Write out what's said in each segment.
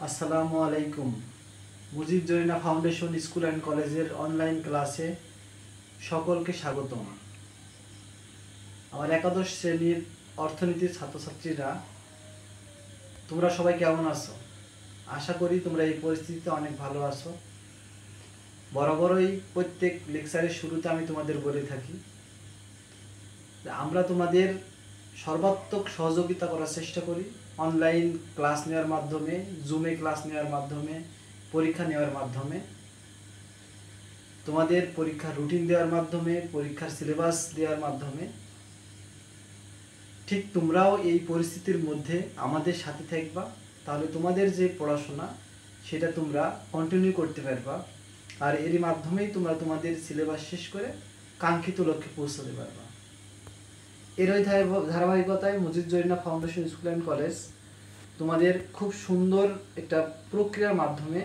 আসসালামু আলাইকুম। Mujib Zarina foundation school and কলেজের অনলাইন ক্লাসে সকলকে স্বাগতম। আমার একাদশ শ্রেণীর অর্থনীতির ছাত্রছাত্রীরা, তোমরা সবাই কেমন আছো? আশা করি তোমরা এই পরিস্থিতিতে অনেক ভালো আছো। বরাবরই প্রত্যেক লেকচারের শুরুতে আমি তোমাদের বলে থাকি যে আমরা তোমাদের সর্বাত্মক সহযোগিতা করার চেষ্টা করি অনলাইন ক্লাস নেওয়ার মাধ্যমে, জুমে ক্লাস নেওয়ার মাধ্যমে, পরীক্ষা নেওয়ার মাধ্যমে, তোমাদের পরীক্ষার রুটিন দেওয়ার মাধ্যমে, পরীক্ষার সিলেবাস দেওয়ার মাধ্যমে। ঠিক তোমরাও এই পরিস্থিতির মধ্যে আমাদের সাথে থাকবা, তাহলে তোমাদের যে পড়াশোনা সেটা তোমরা কন্টিনিউ করতে পারবা, আর এরই মাধ্যমেই তোমরা তোমাদের সিলেবাস শেষ করে কাঙ্ক্ষিত লক্ষ্যে পৌঁছাতে পারবা। এরই ধারাবাহিকতায় Mujib Zarina foundation school and college তোমাদের খুব সুন্দর একটা প্রক্রিয়ার মাধ্যমে,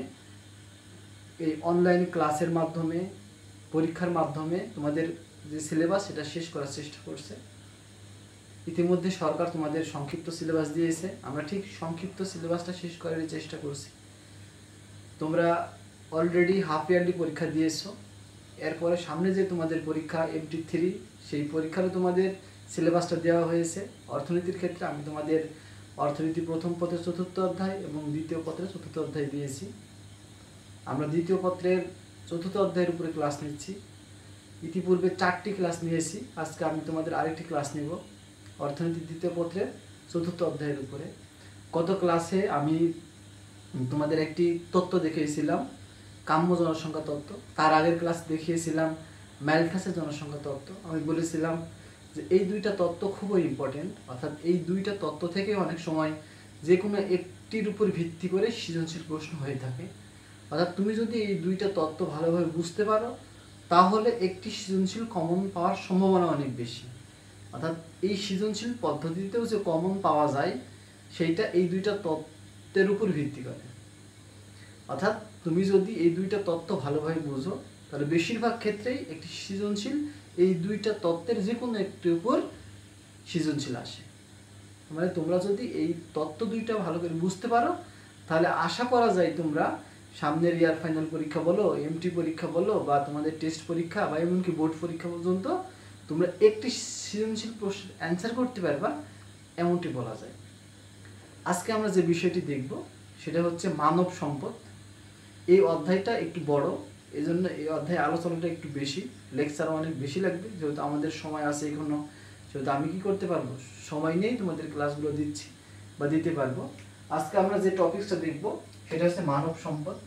এই অনলাইন ক্লাসের মাধ্যমে, পরীক্ষার মাধ্যমে তোমাদের যে সিলেবাস সেটা শেষ করার চেষ্টা করছে। ইতিমধ্যে সরকার তোমাদের সংক্ষিপ্ত সিলেবাস দিয়েছে, আমরা ঠিক সংক্ষিপ্ত সিলেবাসটা শেষ করার চেষ্টা করছি। তোমরা অলরেডি হাফ ইয়ারলি পরীক্ষা দিয়েছো, এরপরে সামনে যে তোমাদের পরীক্ষা MT3, সেই পরীক্ষারও তোমাদের সিলেবাসটা দেওয়া হয়েছে। অর্থনীতির ক্ষেত্রে আমি তোমাদের অর্থনীতি প্রথম পত্রের 4র্থ অধ্যায় এবং দ্বিতীয় পত্রের 4র্থ অধ্যায় দিয়েছি। আমরা দ্বিতীয় পত্রের 4র্থ অধ্যায়ের উপরে ক্লাস নিচ্ছি। ইতিপূর্বে 4টি ক্লাস নিয়েছি, আজকে আমি তোমাদের আরেকটি ক্লাস নেব অর্থনীতি দ্বিতীয় পত্রের 4র্থ অধ্যায়ের উপরে। গত ক্লাসে আমি তোমাদের একটি তত্ত্ব দেখিয়েছিলাম, কাম্য জনসংখ্যা তত্ত্ব। তার আগের ক্লাস দেখিয়েছিলাম ম্যালথাসের জনসংখ্যা তত্ত্ব। আমি বলেছিলাম যে এই দুইটা তত্ত্ব খুবই ইম্পর্টেন্ট, অর্থাৎ এই দুইটা তত্ত্ব থেকে অনেক সময় যে কোনো একটির উপর ভিত্তি করে সৃজনশীল প্রশ্ন হয়ে থাকে। অর্থাৎ তুমি যদি এই দুইটা তত্ত্ব ভালোভাবে বুঝতে পারো, তাহলে একটি সৃজনশীল কমন পাওয়ার সম্ভাবনা অনেক বেশি। অর্থাৎ এই সৃজনশীল পদ্ধতিতেও যে কমন পাওয়া যায়, সেইটা এই দুইটা তত্ত্বের উপর ভিত্তি করে। অর্থাৎ তুমি যদি এই দুইটা তত্ত্ব ভালোভাবে বুঝো, তাহলে বেশিরভাগ ক্ষেত্রেই একটি সৃজনশীল এই দুইটা তত্ত্বের যে কোনো একটির উপর সৃজনশীল আসে। মানে তোমরা যদি এই তত্ত্ব দুইটা ভালো করে বুঝতে পারো, তাহলে আশা করা যায় তোমরা সামনের ইয়ার ফাইনাল পরীক্ষা বলো, MT পরীক্ষা বলো, বা তোমাদের টেস্ট পরীক্ষা বা এমনকি বোর্ড পরীক্ষা পর্যন্ত তোমরা একটি সৃজনশীল প্রশ্নের অ্যান্সার করতে পারবা, এমনটি বলা যায়। আজকে আমরা যে বিষয়টি দেখব সেটা হচ্ছে মানব সম্পদ। এই অধ্যায়টা একটু বড়, এই জন্য এই অধ্যায়ে আলোচনাটা একটু বেশি, লেকচারও অনেক বেশি লাগবে, যেহেতু আমাদের সময় আছে এখনো। সেহেতু আমি কি করতে পারবো, সময় নেই তোমাদের ক্লাসগুলো দিচ্ছি বা দিতে পারবো। আজকে আমরা যে টপিকসটা দেখব সেটা হচ্ছে মানব সম্পদ।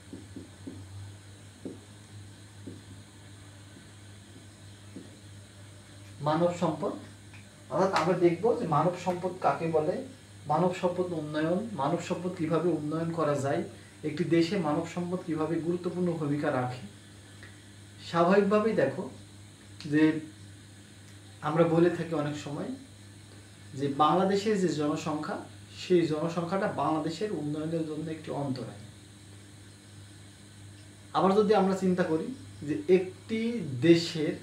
মানব সম্পদ অর্থাৎ আমরা দেখব যে মানব সম্পদ কাকে বলে, মানব সম্পদ উন্নয়ন, মানব সম্পদ কিভাবে উন্নয়ন করা যায়, একটি দেশে মানব সম্পদ কিভাবে গুরুত্বপূর্ণ ভূমিকা রাখে। স্বাভাবিকভাবেই দেখো যে আমরা বলে থাকি অনেক সময় যে বাংলাদেশের যে জনসংখ্যা, সেই জনসংখ্যাটা বাংলাদেশের উন্নয়নের জন্য একটি অন্তরায়। আবার যদি আমরা চিন্তা করি যে একটি দেশের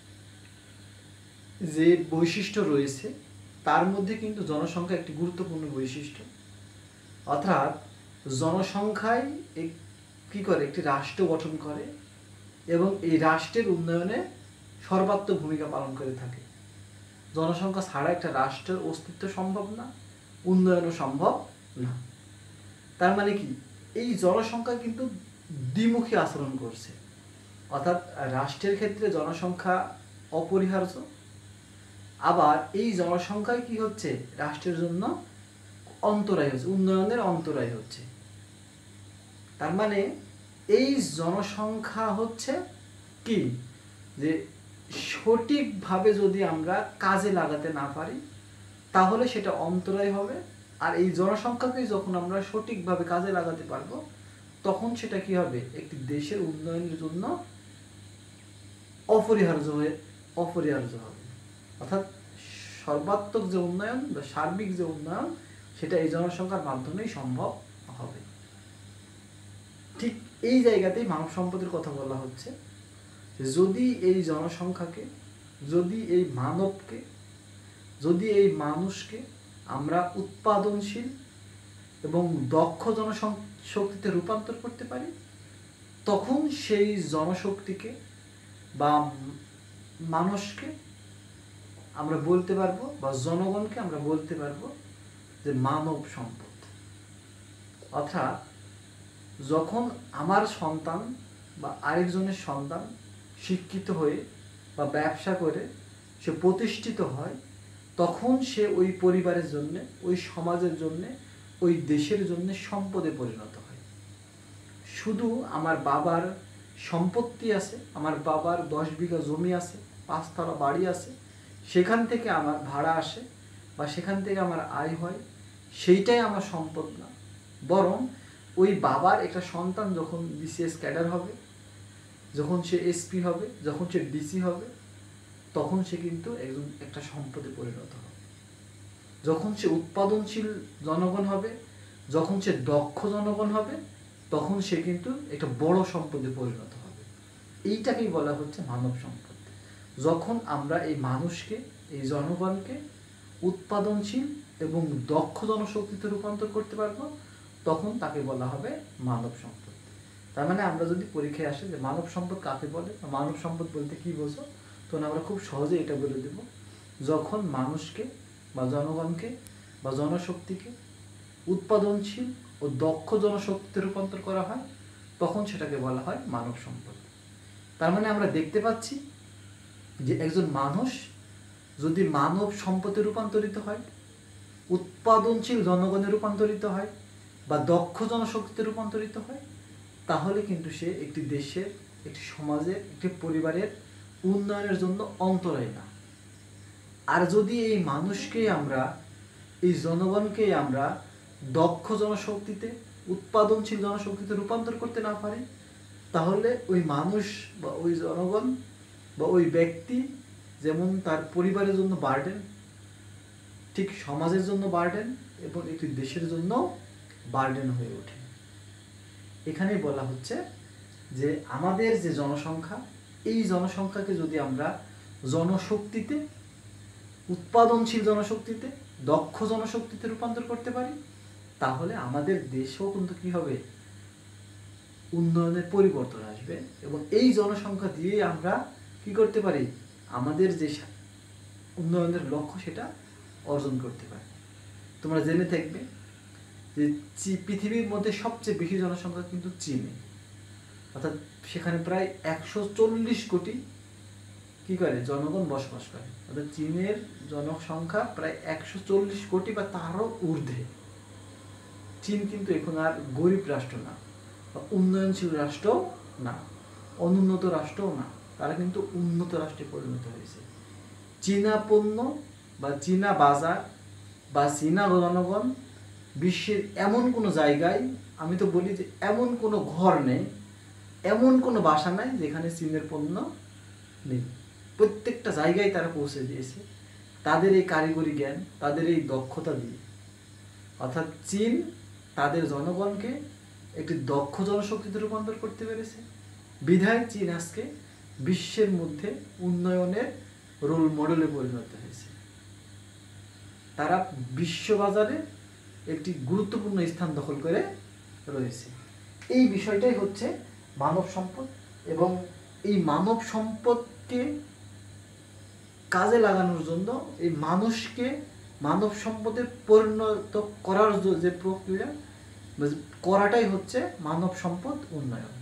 যে বৈশিষ্ট্য রয়েছে, তার মধ্যে কিন্তু জনসংখ্যা একটি গুরুত্বপূর্ণ বৈশিষ্ট্য। অর্থাৎ জনসংখ্যাই কি করে, একটি রাষ্ট্র গঠন করে এবং এই রাষ্ট্রের উন্নয়নে সর্বাত্মক ভূমিকা পালন করে থাকে। জনসংখ্যা ছাড়া একটা রাষ্ট্রের অস্তিত্ব সম্ভব না, উন্নয়নও সম্ভব না। তার মানে কি, এই জনসংখ্যা কিন্তু দ্বিমুখী আচরণ করছে। অর্থাৎ রাষ্ট্রের ক্ষেত্রে জনসংখ্যা অপরিহার্য, আবার এই জনসংখ্যায় কি হচ্ছে, রাষ্ট্রের জন্য অন্তরায় হচ্ছে, উন্নয়নের অন্তরায় হচ্ছে। তার মানে এই জনসংখ্যা হচ্ছে কি, যে সঠিকভাবে যদি আমরা কাজে লাগাতে না পারি, তাহলে সেটা অন্তরায় হবে। আর এই জনসংখ্যাকে যখন আমরা সঠিকভাবে কাজে লাগাতে পারবো, তখন সেটা কি হবে, একটি দেশের উন্নয়নের জন্য অপরিহার্য হবে। অর্থাৎ সর্বাত্মক যে উন্নয়ন বা সার্বিক যে উন্নয়ন, সেটা এই জনসংখ্যার মাধ্যমেই সম্ভব হবে। ঠিক এই জায়গাতেই মানব সম্পদের কথা বলা হচ্ছে। যদি এই জনসংখ্যাকে, যদি এই মানবকে, যদি এই মানুষকে আমরা উৎপাদনশীল এবং দক্ষ জনশক্তিতে রূপান্তর করতে পারি, তখন সেই জনশক্তিকে বা মানুষকে আমরা বলতে পারবো, বা জনগণকে আমরা বলতে পারবো যে মানব সম্পদ। অর্থাৎ যখন আমার সন্তান বা আরেকজনের সন্তান শিক্ষিত হয়ে বা ব্যবসা করে সে প্রতিষ্ঠিত হয়, তখন সে ওই পরিবারের জন্য, ওই সমাজের জন্য, ওই দেশের জন্য সম্পদে পরিণত হয়। শুধু আমার বাবার সম্পত্তি আছে, আমার বাবার 10 বিঘা জমি আছে, 5 তলা বাড়ি আছে, সেখান থেকে আমার ভাড়া আসে বা সেখান থেকে আমার আয় হয়, সেইটাই আমার সম্পদ না। বরং ওই বাবার একটা সন্তান যখন বিসিএস ক্যাডার হবে, যখন সে এসপি হবে, যখন সে ডিসি হবে, তখন সে কিন্তু একটা সম্পদে পরিণত হবে। যখন সে উৎপাদনশীল জনগণ হবে, যখন সে দক্ষ জনগণ হবে, তখন সে কিন্তু একটা বড় সম্পদে পরিণত হবে। এইটাকেই বলা হচ্ছে মানব সম্পদ। যখন আমরা এই মানুষকে, এই জনগণকে উৎপাদনশীল এবং দক্ষ জনশক্তিতে রূপান্তর করতে পারবো, তখন তাকে বলা হবে মানব সম্পদ। তার মানে আমরা যদি পরীক্ষায় আসে যে মানব সম্পদ কাকে বলে, মানব সম্পদ বলতে কি বোঝো, তখন আমরা খুব সহজে এটা বলে দেব, যখন মানুষকে বা জনগণকে বা জনশক্তিকে উৎপাদনশীল ও দক্ষ জনশক্তিতে রূপান্তর করা হয়, তখন সেটাকে বলা হয় মানব সম্পদ। তার মানে আমরা দেখতে পাচ্ছি যে একজন মানুষ যদি মানব সম্পদে রূপান্তরিত হয়, উৎপাদনশীল জনগণে রূপান্তরিত হয় বা দক্ষ জনশক্তিতে রূপান্তরিত হয়, তাহলে কিন্তু সে একটি দেশের, একটি সমাজের, একটি পরিবারের উন্নয়নের জন্য অন্তরায় না। আর যদি এই মানুষকেই আমরা, এই জনগণকেই আমরা দক্ষ জনশক্তিতে, উৎপাদনশীল জনশক্তিতে রূপান্তর করতে না পারি, তাহলে ওই মানুষ বা ওই জনগণ বা ওই ব্যক্তি যেমন তার পরিবারের জন্য বার্ডেন, ঠিক সমাজের জন্য বার্ডেন এবং একটি দেশের জন্য বার্ডেন হয়ে ওঠে। এখানেই বলা হচ্ছে যে আমাদের যে জনসংখ্যা, এই জনসংখ্যাকে যদি আমরা জনশক্তিতে, উৎপাদনশীল জনশক্তিতে, দক্ষ জনশক্তিতে রূপান্তর করতে পারি, তাহলে আমাদের দেশেও কিন্তু কি হবে, উন্নয়নের পরিবর্তন আসবে। এবং এই জনসংখ্যা দিয়ে আমরা কি করতে পারি, আমাদের যে উন্নয়নের লক্ষ্য সেটা অর্জন করতে পারি। তোমরা জেনে থাকবে যে পৃথিবীর মধ্যে সবচেয়ে বেশি জনসংখ্যা কিন্তু চীনে, অর্থাৎ সেখানে প্রায় 140 কোটি কি করে জনগণ বসবাস করে। অর্থাৎ চীনের জনসংখ্যা প্রায় 140 কোটি বা তারও ঊর্ধ্বে। চীন কিন্তু এখন আর গরিব রাষ্ট্র না, বা উন্নয়নশীল রাষ্ট্রও না, অনুন্নত রাষ্ট্রও না, তারা কিন্তু উন্নত রাষ্ট্রে পরিণত হয়েছে। চীনা পণ্য বা চীনা বাজার বা চীনা জনগণ বিশ্বের এমন কোনো জায়গায়, আমি তো বলি যে এমন কোনো ঘর নেই, এমন কোনো বাসা নাই যেখানে চীনের পণ্য নেই। প্রত্যেকটা জায়গায় তারা পৌঁছে দিয়েছে তাদের এই কারিগরি জ্ঞান, তাদের এই দক্ষতা দিয়ে। অর্থাৎ চীন তাদের জনগণকে একটি দক্ষ জনশক্তিতে রূপান্তর করতে পেরেছে, বিধায় চীন আজকে বিশ্বের মধ্যে উন্নয়নের রোল মডেলে পরিণত হয়েছে। তারা বিশ্ববাজারে একটি গুরুত্বপূর্ণ স্থান দখল করে রয়েছে। এই বিষয়টাই হচ্ছে মানব সম্পদ। এবং এই মানব সম্পদকে কাজে লাগানোর জন্য এই মানুষকে মানব সম্পদে পরিণত করার যে প্রক্রিয়া করাটাই হচ্ছে মানব সম্পদ উন্নয়ন।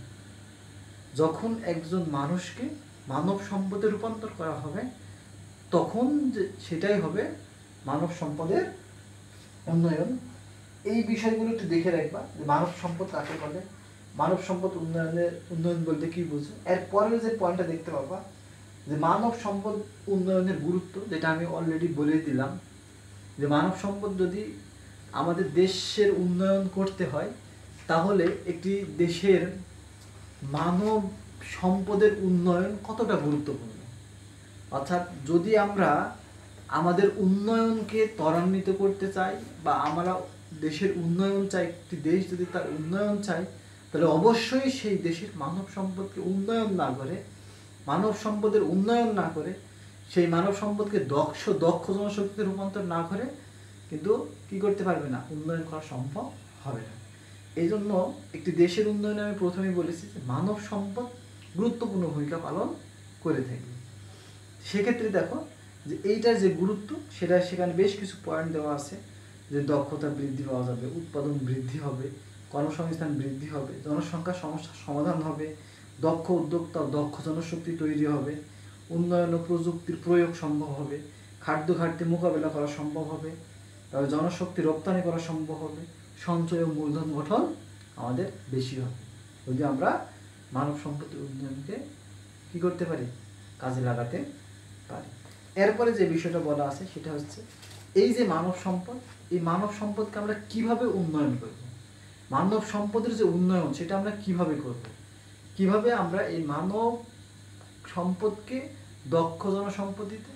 যখন একজন মানুষকে মানব সম্পদে রূপান্তর করা হবে, তখন সেটাই হবে মানব সম্পদের উন্নয়ন। এই বিষয়গুলো একটু দেখে রাখবা যে মানব সম্পদ কাকে বলে, মানব সম্পদ উন্নয়ন বলতে কি বুঝো। এরপরেও যে পয়েন্টটা দেখতে পাবা যে মানব সম্পদ উন্নয়নের গুরুত্ব, যেটা আমি অলরেডি বলে দিলাম, যে মানব সম্পদ যদি আমাদের দেশের উন্নয়ন করতে হয়, তাহলে একটি দেশের মানব সম্পদের উন্নয়ন কতটা গুরুত্বপূর্ণ। অর্থাৎ যদি আমরা আমাদের উন্নয়নকে ত্বরান্বিত করতে চাই বা আমরা দেশের উন্নয়ন চাই, একটি দেশ যদি তার উন্নয়ন চাই, তাহলে অবশ্যই সেই দেশের মানব সম্পদকে উন্নয়ন না করে, মানব সম্পদের উন্নয়ন না করে, সেই মানব সম্পদকে দক্ষ জনশক্তিতে রূপান্তর না করে কিন্তু কি করতে পারবে না, উন্নয়ন করা সম্ভব হবে না। এই জন্য একটি দেশের উন্নয়নে আমি প্রথমেই বলেছি যে মানব সম্পদ গুরুত্বপূর্ণ ভূমিকা পালন করে থাকবে। সেক্ষেত্রে দেখো যে এইটার যে গুরুত্ব সেটা সেখানে বেশ কিছু পয়েন্ট দেওয়া আছে, যে দক্ষতা বৃদ্ধি পাওয়া যাবে, উৎপাদন বৃদ্ধি হবে, কর্মসংস্থান বৃদ্ধি হবে, জনসংখ্যার সমস্যার সমাধান হবে, দক্ষ উদ্যোক্তা ও দক্ষ জনশক্তি তৈরি হবে, উন্নয়ন ও প্রযুক্তির প্রয়োগ সম্ভব হবে, খাদ্য ঘাটতি মোকাবেলা করা সম্ভব হবে, তারপরে জনশক্তি রপ্তানি করা সম্ভব হবে, সঞ্চয় ও মূলধন গঠন আমাদের বেশি হবে যদি আমরা মানব সম্পদের উন্নয়নকে কী করতে পারি, কাজে লাগাতে পারি। এরপরে যে বিষয়টা বলা আছে সেটা হচ্ছে এই যে মানব সম্পদ, এই মানব সম্পদকে আমরা কিভাবে উন্নয়ন করব, মানব সম্পদের যে উন্নয়ন সেটা আমরা কিভাবে করব, কিভাবে আমরা এই মানব সম্পদকে দক্ষ জনসম্পদে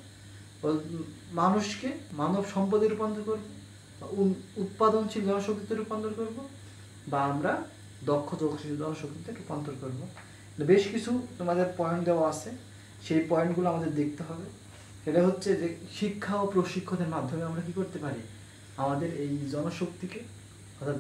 মানুষকে মানব সম্পদে রূপান্তর করব, উৎপাদনশীল জনশক্তিতে রূপান্তর করব, বা আমরা দক্ষ জনশক্তিতে রূপান্তর করব। বেশ কিছু তোমাদের পয়েন্ট দেওয়া আছে, সেই পয়েন্টগুলো আমাদের দেখতে হবে। সেটা হচ্ছে যে শিক্ষা ও প্রশিক্ষণের মাধ্যমে আমরা কি করতে পারি, আমাদের এই জনশক্তিকে অর্থাৎ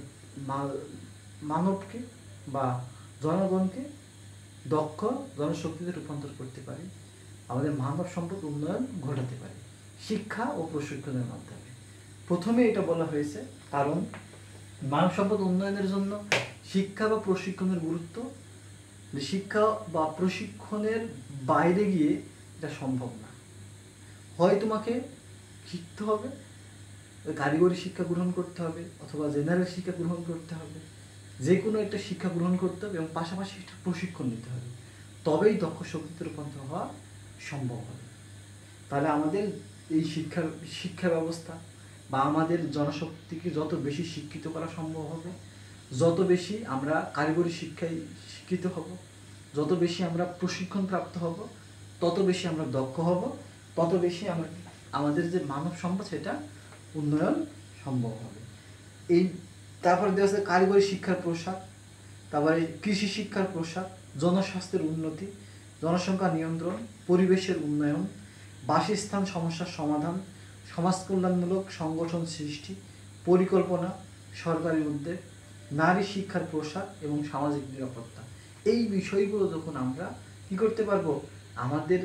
মানবকে বা জনগণকে দক্ষ জনশক্তিতে রূপান্তর করতে পারি, আমাদের মানব সম্পদ উন্নয়ন ঘটাতে পারি শিক্ষা ও প্রশিক্ষণের মাধ্যমে। প্রথমে এটা বলা হয়েছে কারণ মানব সম্পদ উন্নয়নের জন্য শিক্ষা বা প্রশিক্ষণের গুরুত্ব, শিক্ষা বা প্রশিক্ষণের বাইরে গিয়ে এটা সম্ভব না। হয় তোমাকে শিখতে হবে, কারিগরি শিক্ষা গ্রহণ করতে হবে, অথবা জেনারেল শিক্ষা গ্রহণ করতে হবে, যে কোনো একটা শিক্ষা গ্রহণ করতে হবে এবং পাশাপাশি একটা প্রশিক্ষণ নিতে হবে, তবেই দক্ষ শক্তিতে রূপান্তর হওয়া সম্ভব হবে। তাহলে আমাদের এই শিক্ষা ব্যবস্থা বা আমাদের জনশক্তিকে যত বেশি শিক্ষিত করা সম্ভব হবে, যত বেশি আমরা কারিগরি শিক্ষায় শিক্ষিত হব, যত বেশি আমরা প্রশিক্ষণ প্রাপ্ত হব, তত বেশি আমরা দক্ষ হব, তত বেশি আমরা আমাদের যে মানব সম্পদ সেটা উন্নয়ন সম্ভব হবে। এই তারপরে দেওয়া আছে কারিগরি শিক্ষার প্রসার, তারপরে কৃষি শিক্ষার প্রসার, জনস্বাস্থ্যের উন্নতি, জনসংখ্যা নিয়ন্ত্রণ, পরিবেশের উন্নয়ন, বাসস্থান সমস্যার সমাধান, সমাজ কল্যাণমূলক সংগঠন সৃষ্টি, পরিকল্পনা, সরকারি উদ্যোগ, নারী শিক্ষার প্রসার এবং সামাজিক নিরাপত্তা। এই বিষয়গুলো যখন আমরা কি করতে পারবো, আমাদের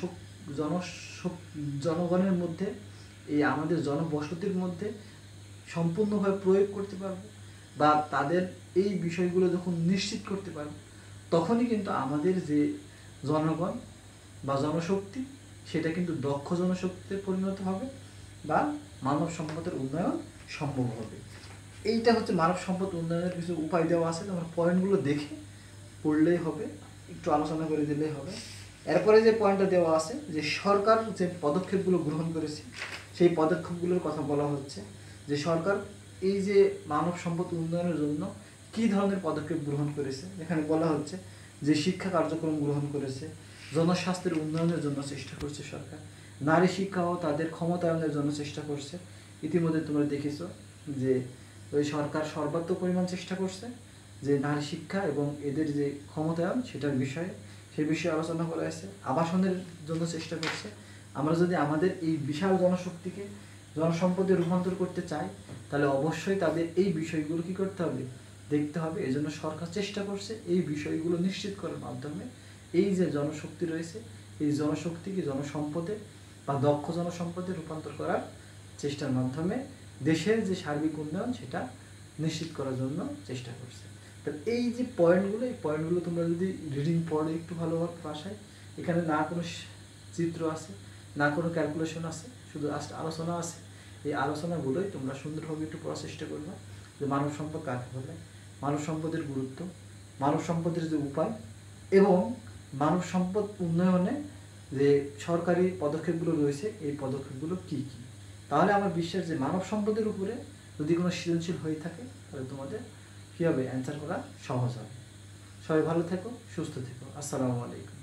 জনগণের মধ্যে, এই আমাদের জনবসতির মধ্যে সম্পূর্ণভাবে প্রয়োগ করতে পারবো, বা তাদের এই বিষয়গুলো যখন নিশ্চিত করতে পারবো, তখনই কিন্তু আমাদের যে জনগণ বা জনশক্তি সেটা কিন্তু দক্ষ জনশক্তিতে পরিণত হবে বা মানব সম্পদের উন্নয়ন সম্ভব হবে। এইটা হচ্ছে মানব সম্পদ উন্নয়নের কিছু উপায় দেওয়া আছে, তোমরা পয়েন্টগুলো দেখে পড়লেই হবে, একটু আলোচনা করে দিলেই হবে। এরপরে যে পয়েন্টটা দেওয়া আছে যে সরকার যে পদক্ষেপগুলো গ্রহণ করেছে সেই পদক্ষেপগুলোর কথা বলা হচ্ছে, যে সরকার এই যে মানব সম্পদ উন্নয়নের জন্য কী ধরনের পদক্ষেপ গ্রহণ করেছে। এখানে বলা হচ্ছে যে শিক্ষা কার্যক্রম গ্রহণ করেছে, জনস্বাস্থ্যের উন্নয়নের জন্য চেষ্টা করছে সরকার, নারী শিক্ষা ও তাদের ক্ষমতায়নের জন্য চেষ্টা করছে। ইতিমধ্যে তোমরা দেখেছো যে ওই সরকার সর্বাত্মক পরিমাণ চেষ্টা করছে যে নারী শিক্ষা এবং এদের যে ক্ষমতায়ন সেটার বিষয়ে, সেই বিষয়ে আলোচনা করা হয়েছে। আবাসনের জন্য চেষ্টা করছে। আমরা যদি আমাদের এই বিশাল জনশক্তিকে জনসম্পদে রূপান্তর করতে চাই, তাহলে অবশ্যই তাদের এই বিষয়গুলো কী করতে হবে, দেখতে হবে। এই জন্য সরকার চেষ্টা করছে এই বিষয়গুলো নিশ্চিত করার মাধ্যমে এই যে জনশক্তি রয়েছে এই জনশক্তিকে জনসম্পদে বা দক্ষ জনসম্পদে রূপান্তর করার চেষ্টার মাধ্যমে দেশের যে সার্বিক উন্নয়ন সেটা নিশ্চিত করার জন্য চেষ্টা করছে। তো এই যে পয়েন্টগুলো, এই পয়েন্টগুলো তোমরা যদি রিডিং পড়ে একটু ভালোভাবে ভাষায়, এখানে না কোনো চিত্র আছে, না কোনো ক্যালকুলেশন আছে, শুধু আলোচনা আছে। এই আলোচনাগুলোই তোমরা সুন্দরভাবে একটু পড়ার চেষ্টা করবে, যে মানব সম্পদ কাকে বলে, মানব সম্পদের গুরুত্ব, মানব সম্পদের যে উপায়, এবং মানব সম্পদ উন্নয়নে যে সরকারি পদক্ষেপগুলো রয়েছে এই পদক্ষেপগুলো কী কী। তাহলে আমার বিশ্বাস যে মানব সম্পদের উপরে যদি কোনো সৃজনশীল হয়ে থাকে তাহলে তোমাদের কী হবে, অ্যান্সার করা সহজ হবে। সবাই ভালো থেকো, সুস্থ থেকো। আসসালামু আলাইকুম।